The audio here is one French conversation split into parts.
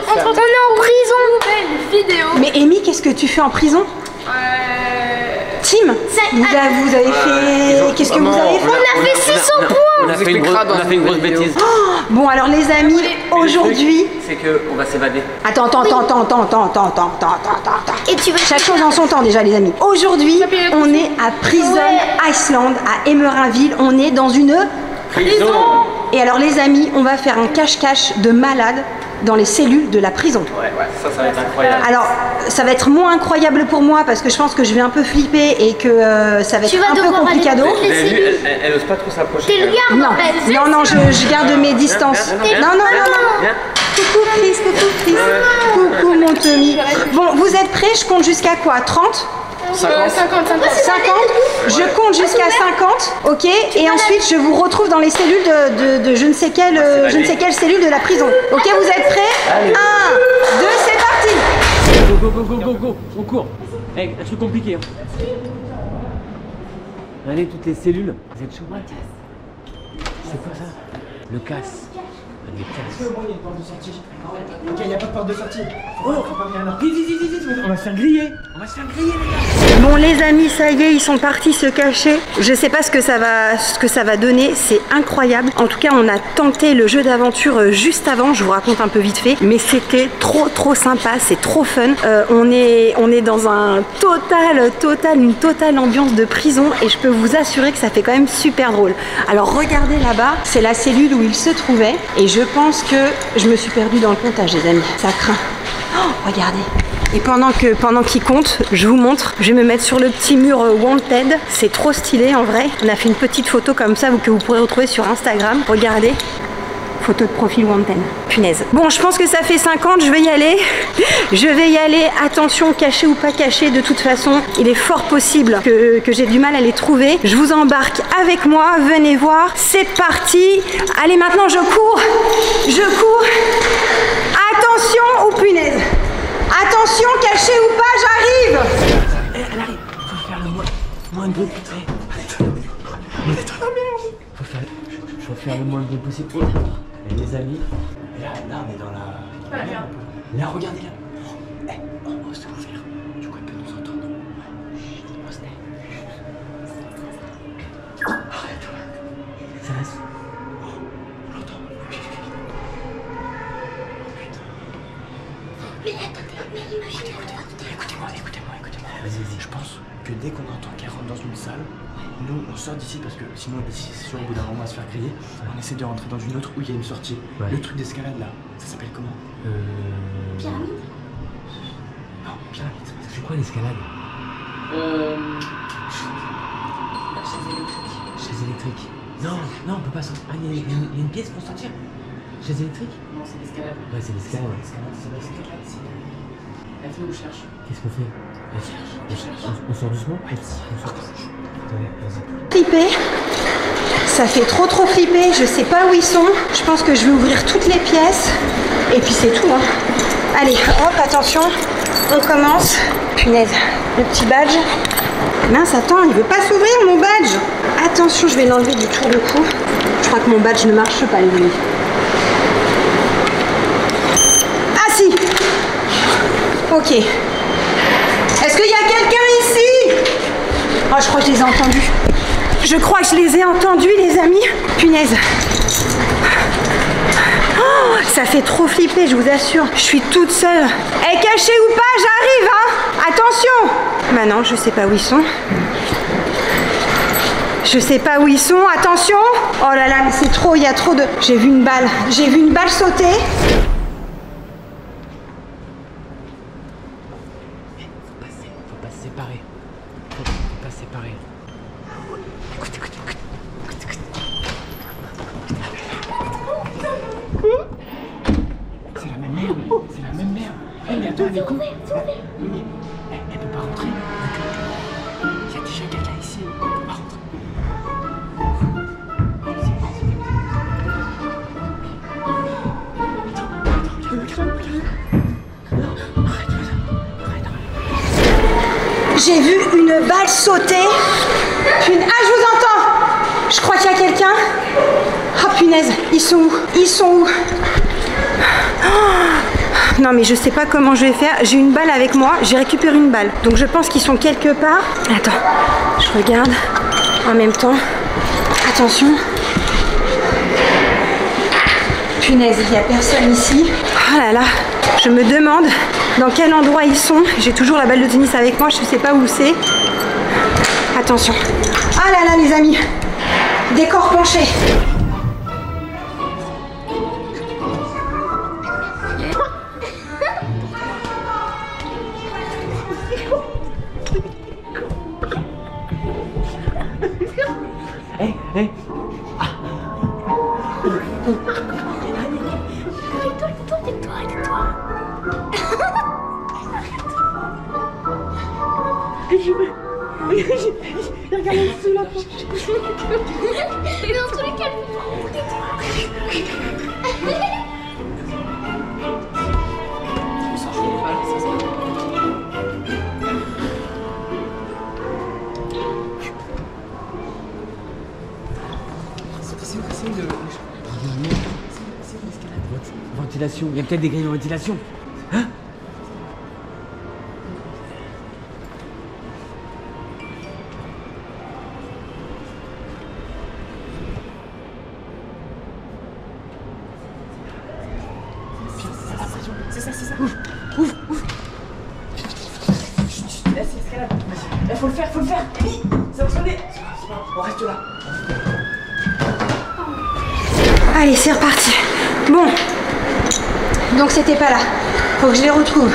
est en prison. Nouvelle vidéo. Mais Amy, qu'est-ce que tu fais en prison? Tim, vous avez fait... Qu'est-ce que vous avez fait? On a fait 600 points. On a fait une grosse bêtise. Bon alors les amis, aujourd'hui... C'est qu'on va s'évader. Attends. Et tu veux... Chaque chose en son temps déjà les amis. Aujourd'hui, on est à Prison Island, à Emerinville. On est dans une... Prison. Et alors les amis, on va faire un cache-cache de malade dans les cellules de la prison. Ouais, ça va être incroyable. Alors, ça va être moins incroyable pour moi parce que je pense que je vais un peu flipper et que ça va être un peu complicado. Elle ose pas trop s'approcher. T'es le garde en fait. Non, je garde mes distances. Non. Coucou Chris, coucou mon Tommy. Bon, vous êtes prêts? Je compte jusqu'à quoi? 30? 50. 50? Je compte jusqu'à 50, ok? Et ensuite, je vous retrouve dans les cellules de je ne sais quelle cellule de la prison. Ok, vous êtes prêts? 1, 2, c'est parti! Go, on court. Hey, un truc compliqué. Hein. Allez, toutes les cellules. Vous êtes chaud? C'est quoi ça? Le casse. Les casses. Bon, il y a une porte de sortie. Ok, il n'y a pas de porte de sortie. Oh, vite, on va se faire griller. Les gars. Bon les amis, ça y est, ils sont partis se cacher. Je sais pas ce que ça va donner, c'est incroyable. En tout cas, on a tenté le jeu d'aventure juste avant, je vous raconte un peu vite fait, mais c'était trop sympa, c'est trop fun. On est dans une totale ambiance de prison et je peux vous assurer que ça fait quand même super drôle. Alors regardez là-bas, c'est la cellule où il se trouvait et je pense que je me suis perdue dans le comptage les amis, ça craint. Oh, regardez. Et pendant qu'il compte, je vous montre, je vais me mettre sur le petit mur Wanted. C'est trop stylé en vrai. On a fait une petite photo comme ça que vous pourrez retrouver sur Instagram. Regardez. Photo de profil Wanted. Punaise. Bon, je pense que ça fait 50, je vais y aller. Attention, caché ou pas caché, de toute façon, il est fort possible que j'ai du mal à les trouver. Je vous embarque avec moi, venez voir. C'est parti. Allez, maintenant, je cours. Attention, oh punaise. Attention, caché ou pas, j'arrive. Elle arrive. Faut faire le moins de bruit. Faut faire le moins de bruit possible. Et les amis, là on est dans la... Là, regardez là. On ose ouvrir. Du coup, elle peut nous entendre. Arrête. Ça reste. On l'entend. Mais attendez, Écoutez-moi. Vas-y. Je pense que dès qu'on entend qu'elle rentre dans une salle, nous on sort d'ici parce que sinon ici c'est sûr au bout d'un moment on va se faire griller. On essaie de rentrer dans une autre où il y a une sortie. Ouais. Le truc d'escalade là, ça s'appelle comment? pyramide. Non, pyramide. C'est quoi l'escalade? Chaise électrique. Non, on peut pas sortir. Ah, il y a une pièce pour sortir. Chaise électrique? Non, c'est l'escalade. Ouais, c'est l'escalade. Elle fait, on cherche. Qu'est-ce qu'on fait? On sort doucement? Flipper. Ça fait trop flipper, je sais pas où ils sont. Je pense que je vais ouvrir toutes les pièces. Et puis c'est tout. Hein. Allez, hop, attention. On commence. Punaise, le petit badge. Mince, attends, il veut pas s'ouvrir mon badge. Attention, je vais l'enlever du tour de cou. Je crois que mon badge ne marche pas, les amis. Ah si. Ok. Est-ce qu'il y a quelqu'un ici? Oh, je crois que je les ai entendus. Je crois que je les ai entendus, les amis. Punaise. Oh, ça fait trop flipper, je vous assure. Je suis toute seule. Eh, caché ou pas, j'arrive, hein. Attention. Bah non, je sais pas où ils sont. Attention. Oh là là, mais c'est trop, il y a trop de... J'ai vu une balle sauter. Faut pas se séparer. Écoute. C'est la même merde. Eh, mais attends, elle est con. Elle peut pas rentrer. Il y a déjà quelqu'un ici. Elle peut pas rentrer. J'ai vu une balle sauter. Ah, je vous entends. Je crois qu'il y a quelqu'un. Ah, punaise, ils sont où? Oh, Non mais je sais pas comment je vais faire. J'ai une balle avec moi, j'ai récupéré une balle. Donc je pense qu'ils sont quelque part. Attends, je regarde en même temps. Attention. Punaise, il n'y a personne ici. Oh là là, je me demande dans quel endroit ils sont. J'ai toujours la balle de tennis avec moi, je ne sais pas où c'est. Attention. Ah là là les amis, décor penché. Hey, hey. Regarde ici là. Et dans tous les cas, Ventilation, il y a peut-être des grilles de ventilation. Hein? C'est ça, c'est ça. Ouvre. Là, c'est escalade. Là, faut le faire. Amy, ça va sonner. On reste là. Allez, c'est reparti. Bon. Donc c'était pas là. Faut que je les retrouve.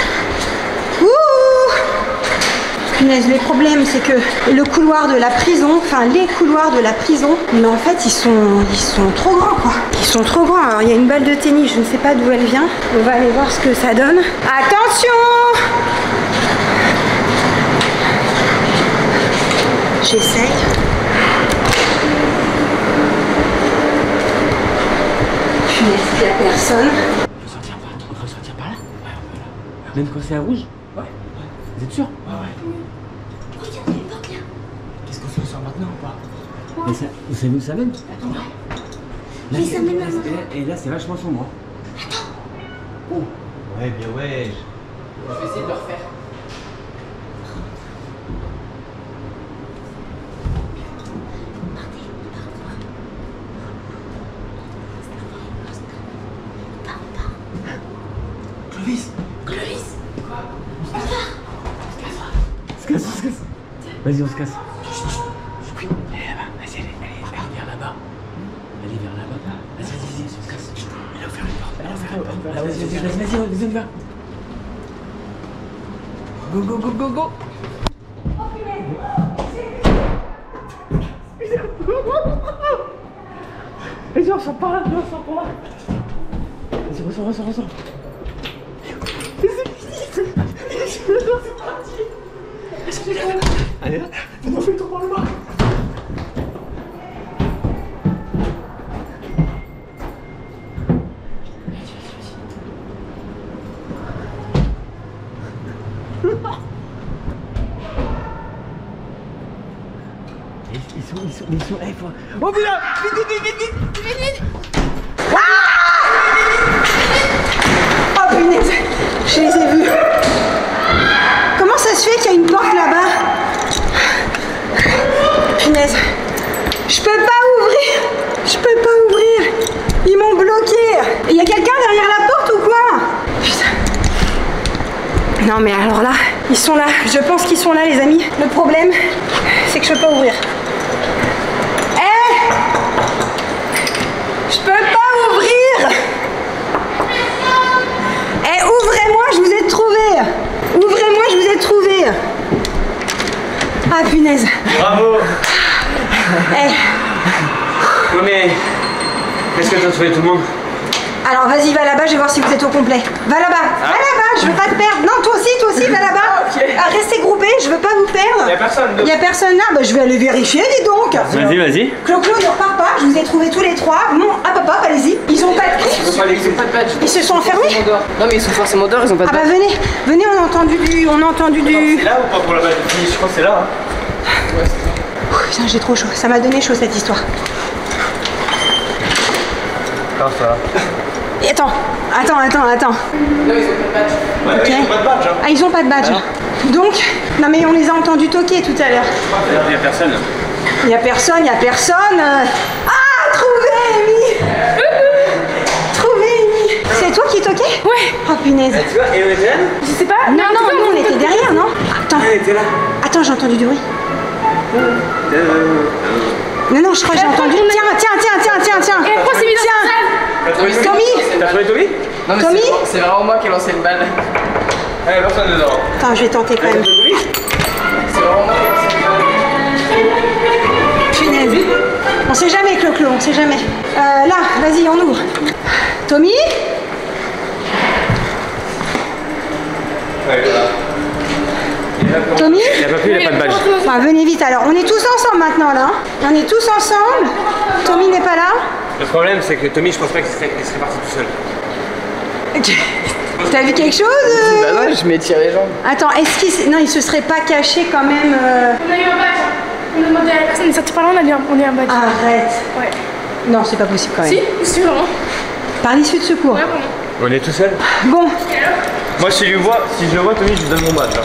Ouh! Punaise, le problème c'est que le couloir de la prison, enfin les couloirs de la prison, mais en fait ils sont trop grands quoi. Ils sont trop grands. Alors il y a une balle de tennis, je ne sais pas d'où elle vient. On va aller voir ce que ça donne. Attention! J'essaye. Punaise, il n'y a personne. On peut sortir par là? Même quand c'est à rouge? Ouais. Vous êtes sûr? regarde, il y a une porte là. Qu'est-ce qu'on se sort maintenant ou pas? Mais ça, vous savez où ça mène? Attends. Là, Mais ça mène à et là, c'est vachement sombre. Oh. Ouais, bien ouais. Je vais essayer de le refaire. Clovis. On se casse. Vas-y, on se casse. Oui. Vas-y, allez, vers là-bas. Allez vers là-bas. Vas-y, on se casse. Elle a ouvert une porte. Ah, vas-y, on y va. Go. Vas-y, on sort par là. Vas-y, ressors. Allez, on fait trop le bas. Ils sont. Hey, faut... Oh putain, vite. Oh punaise, je les ai vus. Comment ça se fait qu'il y a une porte là-bas? Punaise, je peux pas ouvrir. Ils m'ont bloqué. Il y a quelqu'un derrière la porte ou quoi? Putain. Non mais alors là, ils sont là. Je pense qu'ils sont là les amis. Le problème, c'est que je peux pas ouvrir. Je peux pas ouvrir. Ouvrez-moi, je vous ai trouvé. Ah punaise. Bravo. Ouais, mais est-ce que tu as trouvé tout le monde? Alors vas-y, va là-bas, je vais voir si vous êtes au complet. Va là-bas, je veux pas te perdre. Non, toi aussi, va là-bas. Ok. Restez groupés, je veux pas vous perdre. Y'a personne. Il y a personne là, bah je vais aller vérifier, dis donc. Vas-y. Clo, ne repars pas, je vous ai trouvés tous les trois. Bon, hop, allez-y. Ils ont pas de clé. Ils ont pas de badge. Ils se sont enfermés. Non, mais ils sont forcément dehors, ils ont pas de Ah bah badge. venez, on a entendu du... C'est là ou pas pour la balle? Je crois que c'est là. Hein. Putain, j'ai trop chaud, ça m'a donné chaud cette histoire. Ah, ça va. Et attends. Non, ils ont pas de badge. Ouais, Ok. ils ont pas de badge. Hein. Ah, ils ont pas de badge. Donc, non mais on les a entendus toquer tout à l'heure. Il y a personne. Il y a personne, Ah, trouvé, Amy. Trouvé, Amy. C'est toi qui toquais? Ouais. Oh punaise. Tu vois, et on était là? Je sais pas. Non, non, nous on était derrière, non? Attends, Elle était là. attends, j'ai entendu du bruit. Non, je crois que j'ai entendu. Tiens. Et pourquoi c'est mis dans la salle? Tommy. T'as trouvé Tommy? Non, mais Tommy c'est vraiment moi qui ai lancé le bal. Personne dedans. Attends, je vais tenter quand même. C'est vraiment moi qui ai lancé le bal. Punaise. On sait jamais, Clo-Clo, on sait jamais. Là, vas-y, on ouvre. Tommy? Ouais, voilà. Tommy? Il a pas pu, il a pas de badge. Enfin, venez vite alors. On est tous ensemble maintenant là. On est tous ensemble. Tommy n'est pas là. Le problème, c'est que Tommy, je pense pas qu'il serait parti tout seul. T'as vu quelque chose Bah non, je m'étire les jambes. Attends, est-ce qu'il non, il se serait pas caché quand même On a eu un badge. On a demandé à la personne, sorti par là, on a eu un badge. Arrête. Ouais. Non, c'est pas possible quand même. Si, c'est vraiment. Par l'issue de secours. Ouais, vraiment. On est tout seul. Bon, Moi, si je le vois, Tommy, je lui donne mon badge. Là.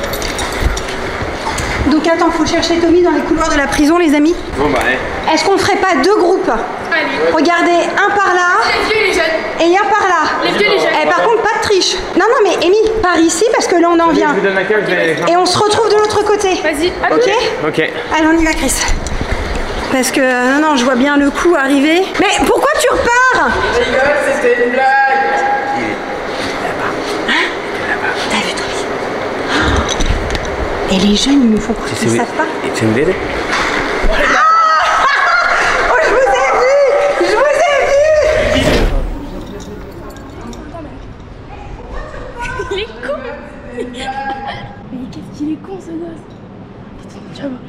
donc attends, faut chercher Tommy dans les couloirs de la prison, les amis. Bon, bah, allez. Est-ce qu'on ne ferait pas deux groupes? Allez. Regardez, un par là Les vieux et les jeunes. et un par là. Les vieux et les jeunes. Eh, par contre, pas de triche. Non, mais Amy, par ici parce que là on en vient. Je lui donne la carte, je vais. Et on se retrouve de l'autre côté. Vas-y. Ok? Ok. Allez, on y va, Chris. Parce que, non, je vois bien le coup arriver. Mais pourquoi tu repars? Rigole, c'était une blague. T'as vu, Tommy? Et les jeunes, ils nous font croire qu'ils savent pas. Tu me l'aides? Oh, je vous ai vu! Je vous ai vu! Il est con. Mais qu'est-ce qu'il est con, ce gosse. Tu vas voir.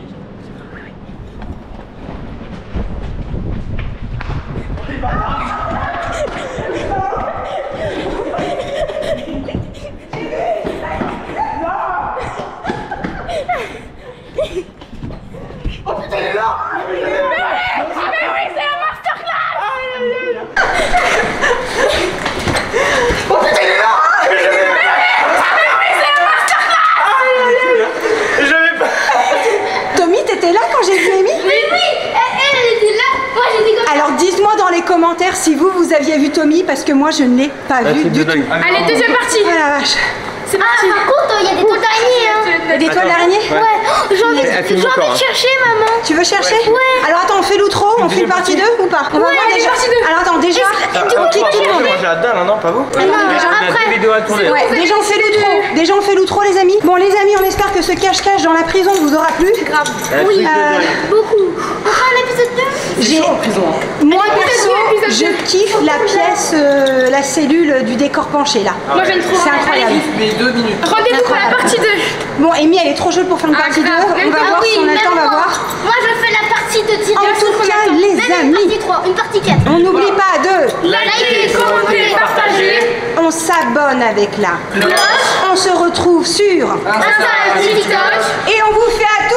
Tommy, t'étais là quand j'ai vu Amy? Oui, elle était là. Moi, j'étais comme ça. Alors dites-moi dans les commentaires si vous aviez vu Tommy parce que moi je ne l'ai pas vu du tout. Allez, deuxième partie. Oh la vache. C'est parti. Par contre, il y a des toiles d'araignée. Hein. Des toiles d'araignée? Ouais, j'ai envie Elle filme encore, hein. de chercher, maman. Tu veux chercher? Ouais. Alors attends, on fait l'outro, on fait une partie 2 ou pas? On va voir déjà. partie 2. Alors attends, déjà. On quitte tout le monde. Moi, j'ai la dalle, hein, non, pas vous? Non, déjà, On a deux vidéos à tourner. Ouais, déjà on fait l'outro. Déjà on fait l'outro, les amis. Bon, les amis, on espère que ce cache-cache dans la prison vous aura plu. Grave. Oui, beaucoup. On fera un épisode 2. J'ai. Moi perso, je kiffe la pièce, la cellule du décor penché là. Moi, j'aime trop. C'est incroyable. Mais 2 minutes. Rendez-vous pour la partie 2. Bon, Amy, elle est trop chaude pour faire une partie 2. grave. On va voir si on a le temps, on va voir. Moi, je fais la partie de tir. En tout cas, les Même une amis, partie 3, une partie 4. on n'oublie pas de. Likez, commentez, partagez. On s'abonne avec la Cloche. On se retrouve sur. Insta, TikTok. Et on vous fait à